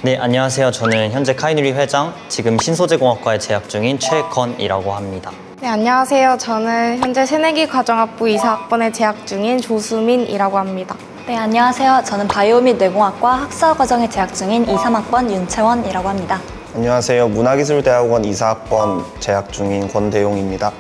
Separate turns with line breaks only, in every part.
네, 안녕하세요. 저는 현재 카이누리 회장, 지금 신소재공학과에 재학 중인 최건이라고 합니다.
네, 안녕하세요. 저는 현재 새내기 과정학부 2사학번에 재학 중인 조수민이라고 합니다.
네, 안녕하세요. 저는 바이오 및 뇌공학과 학사과정에 재학 중인 2, 3학번 윤채원이라고 합니다.
안녕하세요. 문화기술대학원 2사학번 재학 중인 권대용입니다.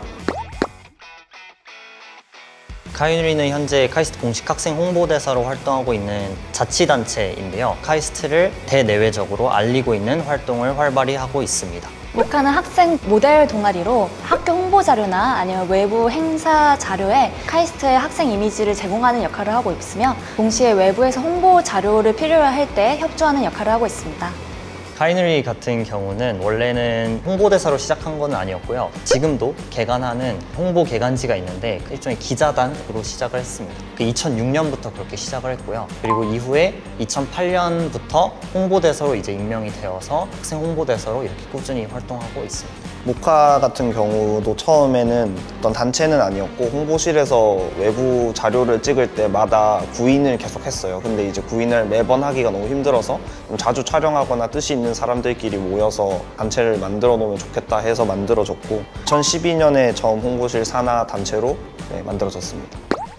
카이누리는 현재 카이스트 공식 학생 홍보대사로 활동하고 있는 자치단체인데요. 카이스트를 대내외적으로 알리고 있는 활동을 활발히 하고 있습니다.
모카는 학생 모델 동아리로 학교 홍보 자료나 아니면 외부 행사 자료에 카이스트의 학생 이미지를 제공하는 역할을 하고 있으며 동시에 외부에서 홍보 자료를 필요할 때 협조하는 역할을 하고 있습니다.
카이누리 같은 경우는 원래는 홍보대사로 시작한 건 아니었고요. 지금도 개관하는 홍보 개관지가 있는데 일종의 기자단으로 시작을 했습니다. 2006년부터 그렇게 시작을 했고요. 그리고 이후에 2008년부터 홍보대사로 이제 임명이 되어서 학생 홍보대사로 이렇게 꾸준히 활동하고 있습니다.
모카 같은 경우도 처음에는 어떤 단체는 아니었고 홍보실에서 외부 자료를 찍을 때마다 구인을 계속 했어요. 근데 이제 구인을 매번 하기가 너무 힘들어서 좀 자주 촬영하거나 뜻이 있는 사람들끼리 모여서 단체를 만들어 놓으면 좋겠다 해서 만들어졌고 2012년에 처음 홍보실 산하 단체로 만들어졌습니다.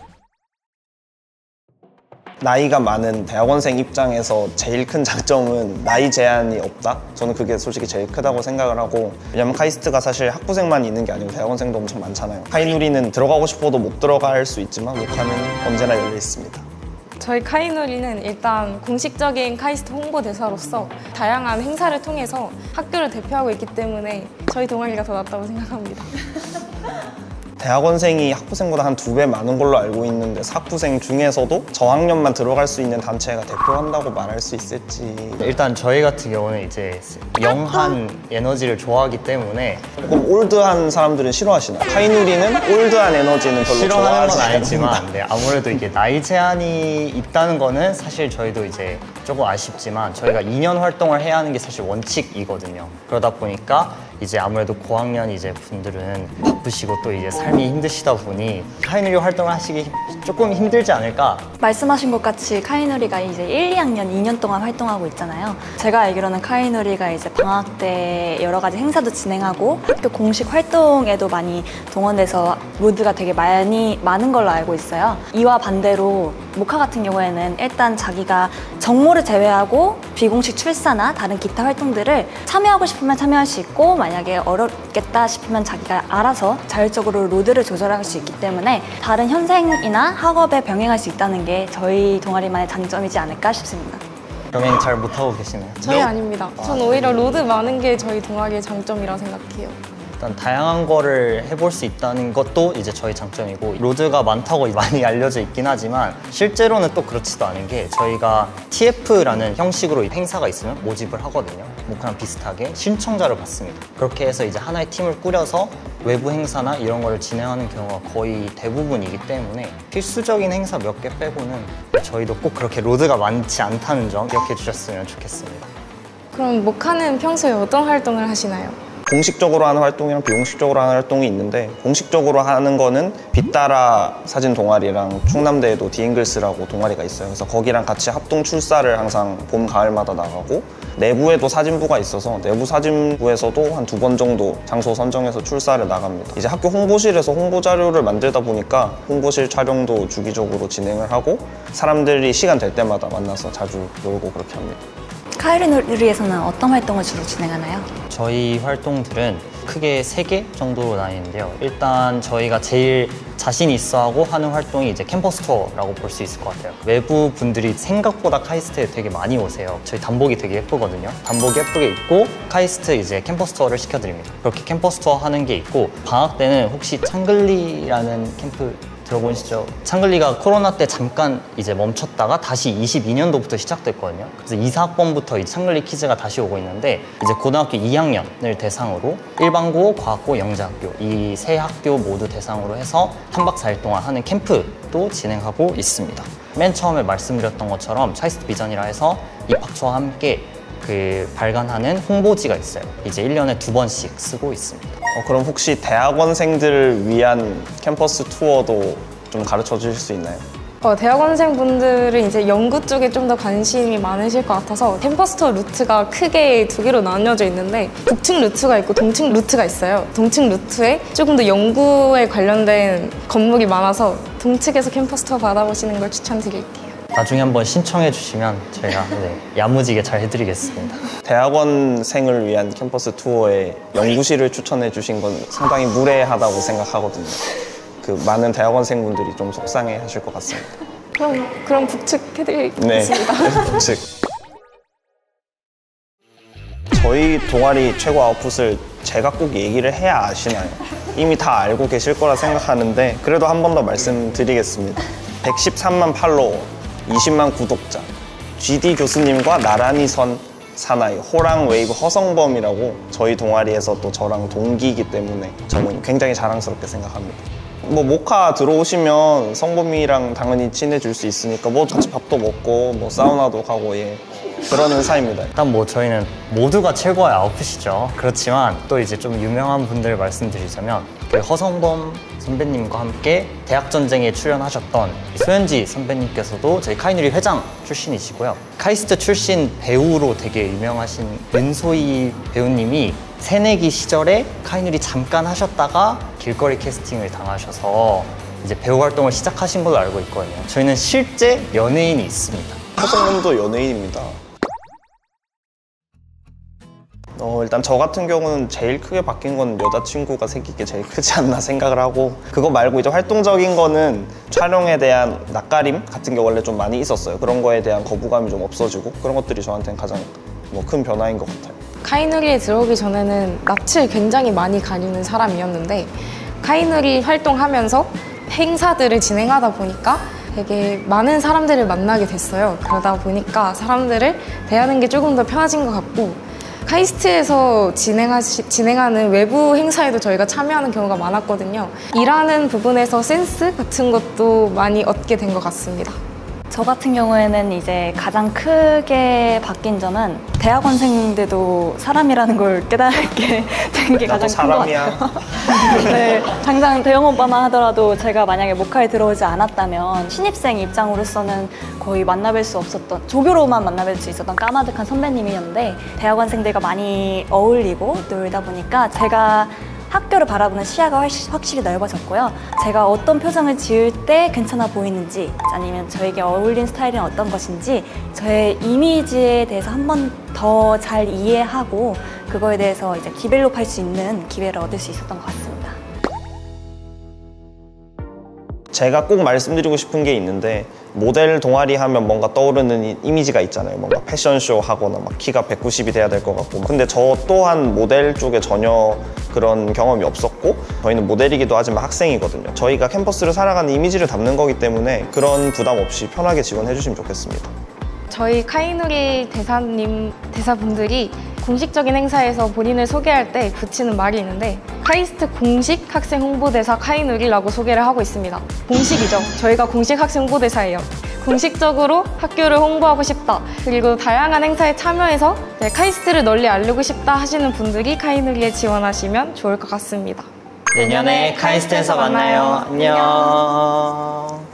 나이가 많은 대학원생 입장에서 제일 큰 장점은 나이 제한이 없다? 저는 그게 솔직히 제일 크다고 생각을 하고, 왜냐면 카이스트가 사실 학부생만 있는 게 아니고 대학원생도 엄청 많잖아요. 카이누리는 들어가고 싶어도 못 들어갈 수 있지만 모카는 언제나 열려 있습니다.
저희 카이누리는 일단 공식적인 카이스트 홍보대사로서 다양한 행사를 통해서 학교를 대표하고 있기 때문에 저희 동아리가 더 낫다고 생각합니다.
대학원생이 학부생보다 한 2배 많은 걸로 알고 있는데 학부생 중에서도 저학년만 들어갈 수 있는 단체가 대표한다고 말할 수 있을지.
일단 저희 같은 경우는 이제 영한 에너지를 좋아하기 때문에
조금 올드한 사람들은 싫어하시나요? 카이누리는 올드한 에너지는 별로
싫어하는 건
좋아하지
아니지만
않습니다.
아무래도 이게 나이 제한이 있다는 거는 사실 저희도 이제 조금 아쉽지만 저희가 2년 활동을 해야 하는 게 사실 원칙이거든요. 그러다 보니까 이제 아무래도 고학년 이제 분들은 바쁘시고 또 이제 삶이 힘드시다 보니 카이누리 활동을 하시기 조금 힘들지 않을까?
말씀하신 것 같이 카이누리가 이제 1, 2학년 2년 동안 활동하고 있잖아요. 제가 알기로는 카이누리가 이제 방학 때 여러 가지 행사도 진행하고 학교 공식 활동에도 많이 동원돼서 모두가 되게 많은 걸로 알고 있어요. 이와 반대로 모카 같은 경우에는 일단 자기가 정모를 제외하고 비공식 출사나 다른 기타 활동들을 참여하고 싶으면 참여할 수 있고, 만약에 어렵겠다 싶으면 자기가 알아서 자율적으로 로드를 조절할 수 있기 때문에 다른 현생이나 학업에 병행할 수 있다는 게 저희 동아리만의 장점이지 않을까 싶습니다.
병행 잘 못하고 계시나요?
저희 아닙니다. 전 오히려 로드 많은 게 저희 동아리의 장점이라고 생각해요.
일단 다양한 거를 해볼 수 있다는 것도 이제 저희 장점이고, 로드가 많다고 많이 알려져 있긴 하지만 실제로는 또 그렇지도 않은 게 저희가 TF라는 형식으로 행사가 있으면 모집을 하거든요. 모카랑 비슷하게 신청자를 받습니다. 그렇게 해서 이제 하나의 팀을 꾸려서 외부 행사나 이런 거를 진행하는 경우가 거의 대부분이기 때문에 필수적인 행사 몇 개 빼고는 저희도 꼭 그렇게 로드가 많지 않다는 점 기억해 주셨으면 좋겠습니다.
그럼 모카는 평소에 어떤 활동을 하시나요?
공식적으로 하는 활동이랑 비공식적으로 하는 활동이 있는데, 공식적으로 하는 거는 빛따라 사진 동아리랑 충남대에도 디잉글스라고 동아리가 있어요. 그래서 거기랑 같이 합동 출사를 항상 봄, 가을마다 나가고, 내부에도 사진부가 있어서 내부 사진부에서도 한 2번 정도 장소 선정해서 출사를 나갑니다. 이제 학교 홍보실에서 홍보 자료를 만들다 보니까 홍보실 촬영도 주기적으로 진행을 하고 사람들이 시간 될 때마다 만나서 자주 놀고 그렇게 합니다.
카이누리에서는 어떤 활동을 주로 진행하나요?
저희 활동들은 크게 3개 정도로 나뉘는데요. 일단 저희가 제일 자신 있어 하고 하는 활동이 이제 캠퍼스 투어라고 볼 수 있을 것 같아요. 외부 분들이 생각보다 카이스트에 되게 많이 오세요. 저희 단복이 되게 예쁘거든요. 단복 예쁘게 입고 카이스트 이제 캠퍼스 투어를 시켜드립니다. 그렇게 캠퍼스 투어 하는 게 있고, 방학 때는 혹시 창글리라는 캠프 들어보시죠? 창글리가 코로나 때 잠깐 이제 멈췄다가 다시 22년도부터 시작됐거든요. 그래서 2사학번부터 이 창글리 키즈가 다시 오고 있는데, 이제 고등학교 2학년을 대상으로 일반고, 과학고, 영재학교 이 3학교 모두 대상으로 해서 3박 4일 동안 하는 캠프도 진행하고 있습니다. 맨 처음에 말씀드렸던 것처럼 카이스트 비전이라 해서 입학처와 함께 발간하는 홍보지가 있어요. 이제 1년에 2번씩 쓰고 있습니다.
그럼 혹시 대학원생들을 위한 캠퍼스 투어도 좀 가르쳐 주실 수 있나요?
대학원생분들은 이제 연구 쪽에 좀 더 관심이 많으실 것 같아서 캠퍼스 투어 루트가 크게 두 개로 나뉘어져 있는데 북측 루트가 있고 동측 루트가 있어요. 동측 루트에 조금 더 연구에 관련된 건물이 많아서 동측에서 캠퍼스 투어 받아보시는 걸 추천드릴게요.
나중에 한번 신청해 주시면 저희가 야무지게 잘 해드리겠습니다.
대학원생을 위한 캠퍼스 투어에 연구실을 추천해 주신 건 상당히 무례하다고 생각하거든요. 그 많은 대학원생분들이 좀 속상해 하실 것 같습니다.
그럼 북측 해드리겠습니다.
네, 북측. 저희 동아리 최고 아웃풋을 제가 꼭 얘기를 해야 아시나요? 이미 다 알고 계실 거라 생각하는데 그래도 한 번 더 말씀드리겠습니다. 113만 팔로워, 20만 구독자, GD 교수님과 나란히 선 사나이, 호랑 웨이브 허성범이라고 저희 동아리에서 또 저랑 동기이기 때문에 저는 굉장히 자랑스럽게 생각합니다. 뭐 모카 들어오시면 성범이랑 당연히 친해질 수 있으니까 뭐 같이 밥도 먹고 뭐 사우나도 가고 그러는 사이입니다.
일단 뭐 저희는 모두가 최고의 아웃풋이죠. 그렇지만 또 이제 좀 유명한 분들 말씀드리자면 그 허성범 선배님과 함께 대학전쟁에 출연하셨던 소연지 선배님께서도 저희 카이누리 회장 출신이시고요. 카이스트 출신 배우로 되게 유명하신 은소희 배우님이 새내기 시절에 카이누리 잠깐 하셨다가 길거리 캐스팅을 당하셔서 이제 배우 활동을 시작하신 걸로 알고 있거든요. 저희는 실제 연예인이 있습니다.
허성범도 연예인입니다. 일단 저 같은 경우는 제일 크게 바뀐 건 여자친구가 생긴 게 제일 크지 않나 생각을 하고, 그거 말고 이제 활동적인 거는 촬영에 대한 낯가림 같은 게 원래 좀 많이 있었어요. 그런 거에 대한 거부감이 좀 없어지고 그런 것들이 저한테는 가장 큰 변화인 것 같아요.
카이누리에 들어오기 전에는 낯을 굉장히 많이 가리는 사람이었는데 카이누리 활동하면서 행사들을 진행하다 보니까 되게 많은 사람들을 만나게 됐어요. 그러다 보니까 사람들을 대하는 게 조금 더 편해진 것 같고, 카이스트에서 진행하는 외부 행사에도 저희가 참여하는 경우가 많았거든요. 일하는 부분에서 센스 같은 것도 많이 얻게 된 것 같습니다.
저 같은 경우에는 이제 가장 크게 바뀐 점은 대학원생들도 사람이라는 걸 깨닫게 된 게 가장 큰 것 같아요. 네, 당장 대형오빠만 하더라도 제가 만약에 모카에 들어오지 않았다면 신입생 입장으로서는 거의 만나뵐 수 없었던, 조교로만 만나뵐 수 있었던 까마득한 선배님이었는데 대학원생들과 많이 어울리고 놀다 보니까 제가 학교를 바라보는 시야가 확실히 넓어졌고요. 제가 어떤 표정을 지을 때 괜찮아 보이는지, 아니면 저에게 어울리는 스타일은 어떤 것인지 저의 이미지에 대해서 한 번 더 잘 이해하고 그거에 대해서 이제 디벨롭 할 수 있는 기회를 얻을 수 있었던 것 같습니다.
제가 꼭 말씀드리고 싶은 게 있는데, 모델 동아리 하면 뭔가 떠오르는 이미지가 있잖아요. 뭔가 패션쇼 하거나 막 키가 190이 돼야 될 것 같고. 근데 저 또한 모델 쪽에 전혀 그런 경험이 없었고, 저희는 모델이기도 하지만 학생이거든요. 저희가 캠퍼스를 살아가는 이미지를 담는 거기 때문에 그런 부담 없이 편하게 지원해 주시면 좋겠습니다.
저희 카이누리 대사분들이 공식적인 행사에서 본인을 소개할 때 붙이는 말이 있는데, 카이스트 공식 학생 홍보대사 카이누리라고 소개를 하고 있습니다. 공식이죠. 저희가 공식 학생 홍보대사예요. 공식적으로 학교를 홍보하고 싶다, 그리고 다양한 행사에 참여해서 카이스트를 널리 알리고 싶다 하시는 분들이 카이누리에 지원하시면 좋을 것 같습니다.
내년에 카이스트에서 만나요. 안녕.